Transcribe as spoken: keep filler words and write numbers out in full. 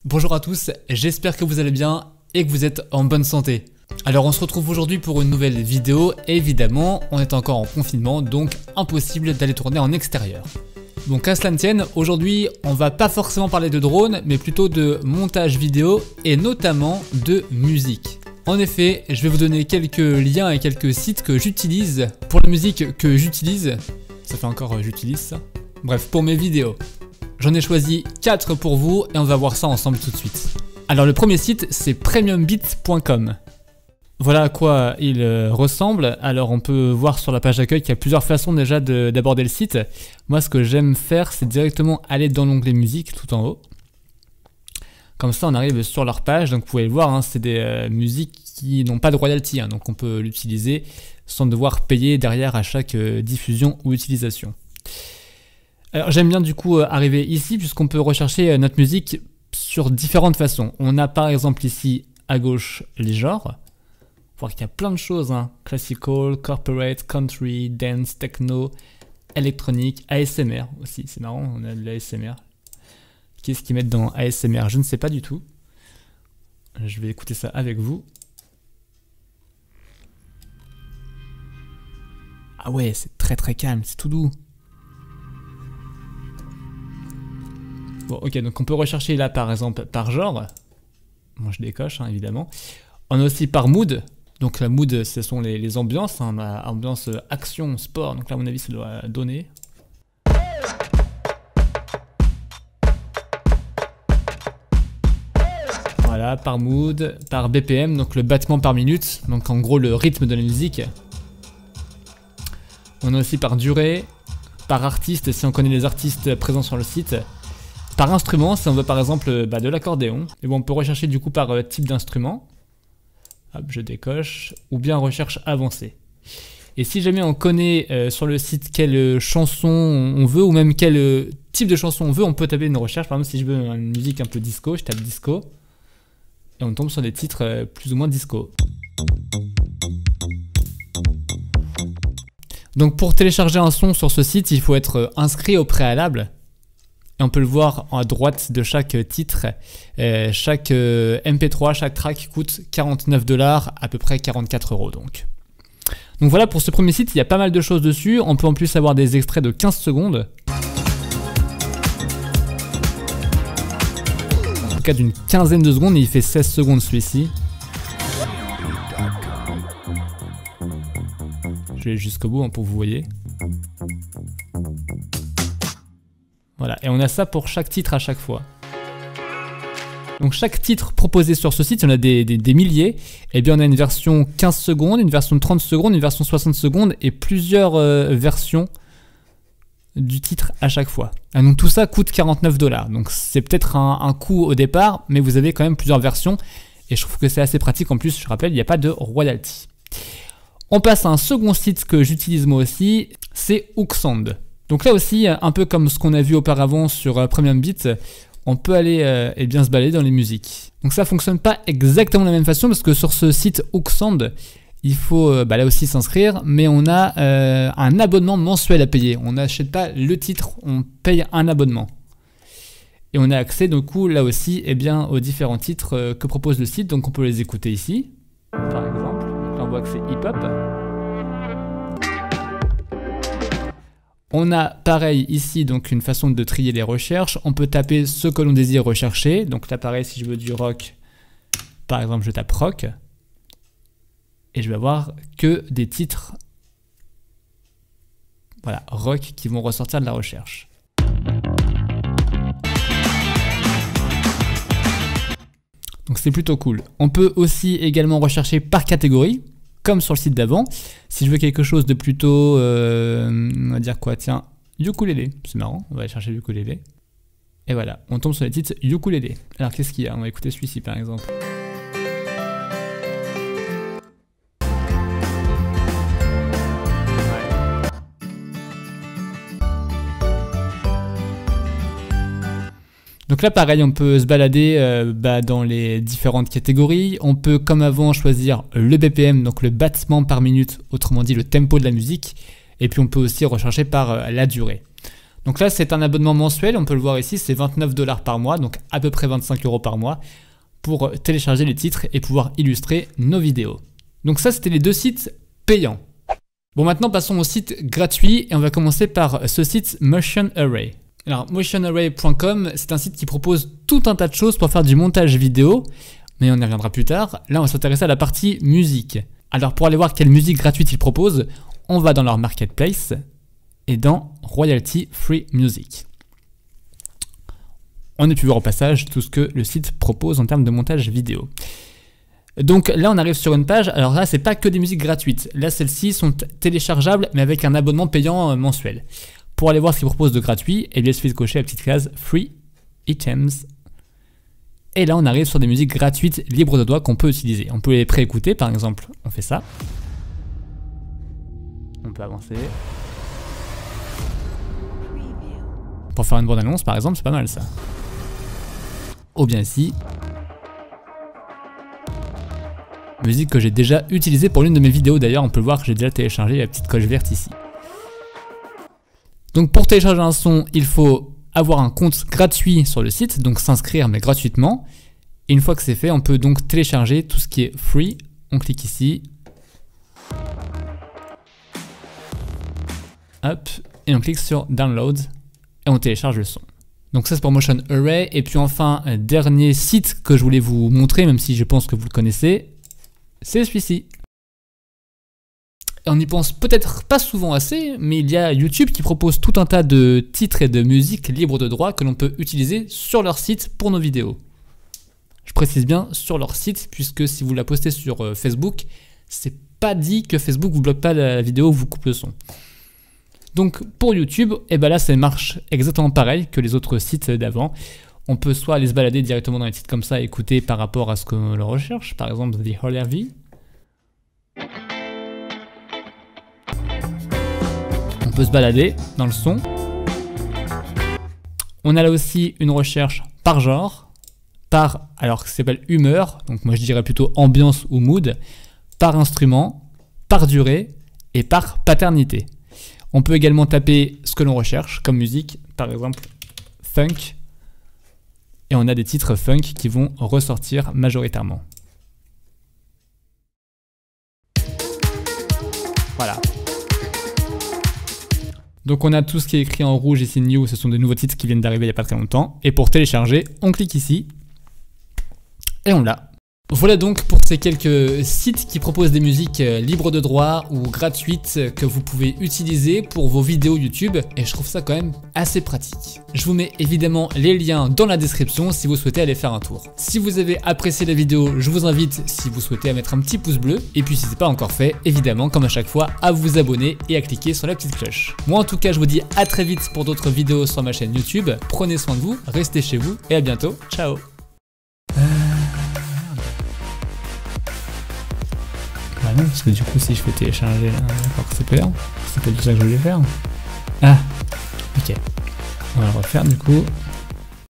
Bonjour à tous, j'espère que vous allez bien et que vous êtes en bonne santé. Alors on se retrouve aujourd'hui pour une nouvelle vidéo, et évidemment on est encore en confinement donc impossible d'aller tourner en extérieur. Donc à cela ne tienne, aujourd'hui on va pas forcément parler de drone mais plutôt de montage vidéo et notamment de musique. En effet, je vais vous donner quelques liens et quelques sites que j'utilise pour la musique que j'utilise. Ça fait encore euh, j'utilise ça. Bref, pour mes vidéos. J'en ai choisi quatre pour vous et on va voir ça ensemble tout de suite. Alors le premier site c'est premium beat point com. Voilà à quoi il euh, ressemble. Alors on peut voir sur la page d'accueil qu'il y a plusieurs façons déjà d'aborder le site. Moi ce que j'aime faire c'est directement aller dans l'onglet musique tout en haut. Comme ça on arrive sur leur page, donc vous pouvez le voir, hein, c'est des euh, musiques qui n'ont pas de royalty, hein, donc on peut l'utiliser sans devoir payer derrière à chaque euh, diffusion ou utilisation. Alors j'aime bien du coup euh, arriver ici puisqu'on peut rechercher euh, notre musique sur différentes façons. On a par exemple ici à gauche les genres. Voir qu'il y a plein de choses, hein. Classical, corporate, country, dance, techno, électronique, A S M R aussi, c'est marrant, on a de l'A S M R. Qu'est-ce qu'ils mettent dans A S M R? Je ne sais pas du tout. Je vais écouter ça avec vous. Ah ouais, c'est très très calme, c'est tout doux. Bon, ok, donc on peut rechercher là par exemple par genre. Moi je décoche, hein, évidemment. On a aussi par mood. Donc la mood, ce sont les, les ambiances. Hein. On a ambiance action, sport. Donc là, à mon avis, ça doit donner. Voilà, par mood, par B P M, donc le battement par minute. Donc en gros, le rythme de la musique. On a aussi par durée, par artiste, si on connaît les artistes présents sur le site. Par instrument, si on veut par exemple bah, de l'accordéon. Et bon, on peut rechercher du coup par euh, type d'instrument. Hop, je décoche. Ou bien recherche avancée. Et si jamais on connaît euh, sur le site quelle chanson on veut, ou même quel euh, type de chanson on veut, on peut taper une recherche. Par exemple, si je veux une musique un peu disco, je tape disco. Et on tombe sur des titres euh, plus ou moins disco. Donc pour télécharger un son sur ce site, il faut être inscrit au préalable. Et on peut le voir à droite de chaque titre. Euh, chaque euh, M P trois, chaque track coûte quarante-neuf dollars, à peu près quarante-quatre euros donc. Donc voilà pour ce premier site, il y a pas mal de choses dessus. On peut en plus avoir des extraits de quinze secondes. En tout cas d'une quinzaine de secondes, et il fait seize secondes celui-ci. Je vais jusqu'au bout hein, pour que vous voyez. Voilà, et on a ça pour chaque titre à chaque fois. Donc chaque titre proposé sur ce site, il y en a des, des, des milliers. Et bien on a une version quinze secondes, une version de trente secondes, une version soixante secondes et plusieurs euh, versions du titre à chaque fois. Et donc tout ça coûte quarante-neuf dollars. Donc c'est peut-être un, un coût au départ, mais vous avez quand même plusieurs versions. Et je trouve que c'est assez pratique. En plus, je rappelle, il n'y a pas de royalty. On passe à un second site que j'utilise moi aussi, c'est Hooksound. Donc là aussi, un peu comme ce qu'on a vu auparavant sur euh, Premium Beat, on peut aller euh, et bien se balader dans les musiques. Donc ça fonctionne pas exactement de la même façon parce que sur ce site Hooksound, il faut euh, bah là aussi s'inscrire, mais on a euh, un abonnement mensuel à payer. On n'achète pas le titre, on paye un abonnement. Et on a accès du coup là aussi eh bien, aux différents titres euh, que propose le site, donc on peut les écouter ici. Par exemple, là on voit que c'est hip-hop. On a pareil ici donc une façon de trier les recherches. On peut taper ce que l'on désire rechercher. Donc là pareil, si je veux du rock, par exemple je tape rock. Et je vais avoir que des titres voilà, rock qui vont ressortir de la recherche. Donc c'est plutôt cool. On peut aussi également rechercher par catégorie, comme sur le site d'avant. Si je veux quelque chose de plutôt, euh, on va dire quoi, tiens, ukulélé, c'est marrant, on va aller chercher ukulélé. Et voilà, on tombe sur les titres ukulélé. Alors qu'est-ce qu'il y a? On va écouter celui-ci par exemple. Donc là pareil, on peut se balader euh, bah, dans les différentes catégories. On peut comme avant choisir le B P M, donc le battement par minute, autrement dit le tempo de la musique. Et puis on peut aussi rechercher par euh, la durée. Donc là, c'est un abonnement mensuel, on peut le voir ici, c'est vingt-neuf dollars par mois, donc à peu près vingt-cinq euros par mois, pour télécharger les titres et pouvoir illustrer nos vidéos. Donc ça, c'était les deux sites payants. Bon, maintenant, passons au site gratuit, et on va commencer par ce site Motion Array. Alors, motion array point com, c'est un site qui propose tout un tas de choses pour faire du montage vidéo, mais on y reviendra plus tard. Là, on va s'intéresser à la partie musique. Alors, pour aller voir quelle musique gratuite ils proposent, on va dans leur marketplace, et dans Royalty Free Music. On a pu voir au passage tout ce que le site propose en termes de montage vidéo. Donc là on arrive sur une page, alors là c'est pas que des musiques gratuites, là celles-ci sont téléchargeables mais avec un abonnement payant mensuel. Pour aller voir ce qu'ils proposent de gratuit, eh bien, il suffit de cocher la petite case Free Items. Et là on arrive sur des musiques gratuites libres de droit qu'on peut utiliser. On peut les pré-écouter par exemple, on fait ça. On peut avancer. Pour faire une bonne annonce par exemple, c'est pas mal ça. Ou bien ici, musique que j'ai déjà utilisée pour l'une de mes vidéos d'ailleurs, on peut le voir que j'ai déjà téléchargé la petite coche verte ici. Donc pour télécharger un son, il faut avoir un compte gratuit sur le site, donc s'inscrire mais gratuitement. Et une fois que c'est fait, on peut donc télécharger tout ce qui est free. On clique ici. Hop, et on clique sur Download. Et on télécharge le son. Donc ça c'est pour Motion Array. Et puis enfin, un dernier site que je voulais vous montrer, même si je pense que vous le connaissez, c'est celui-ci. On n'y pense peut-être pas souvent assez, mais il y a YouTube qui propose tout un tas de titres et de musiques libres de droit que l'on peut utiliser sur leur site pour nos vidéos. Je précise bien sur leur site, puisque si vous la postez sur Facebook, c'est pas dit que Facebook vous bloque pas la vidéo ou vous coupe le son. Donc pour YouTube, et ben là ça marche exactement pareil que les autres sites d'avant. On peut soit aller se balader directement dans les sites comme ça et écouter par rapport à ce que l'on recherche, par exemple The Whole R V. On peut se balader dans le son. On a là aussi une recherche par genre, par, alors que ça s'appelle humeur, donc moi je dirais plutôt ambiance ou mood, par instrument, par durée et par paternité. On peut également taper ce que l'on recherche comme musique, par exemple funk, et on a des titres funk qui vont ressortir majoritairement. Voilà. Donc on a tout ce qui est écrit en rouge ici, New, ce sont des nouveaux titres qui viennent d'arriver il n'y a pas très longtemps. Et pour télécharger, on clique ici, et on l'a. Voilà donc pour ces quelques sites qui proposent des musiques libres de droit ou gratuites que vous pouvez utiliser pour vos vidéos YouTube, et je trouve ça quand même assez pratique. Je vous mets évidemment les liens dans la description si vous souhaitez aller faire un tour. Si vous avez apprécié la vidéo, je vous invite, si vous souhaitez, à mettre un petit pouce bleu, et puis si ce n'est pas encore fait, évidemment comme à chaque fois, à vous abonner et à cliquer sur la petite cloche. Moi en tout cas je vous dis à très vite pour d'autres vidéos sur ma chaîne YouTube, prenez soin de vous, restez chez vous, et à bientôt, ciao. Ah non, parce que du coup si je fais télécharger là, d'accord, c'est pas c'est pas du ça que je voulais faire. Ah, ok. On va le refaire du coup.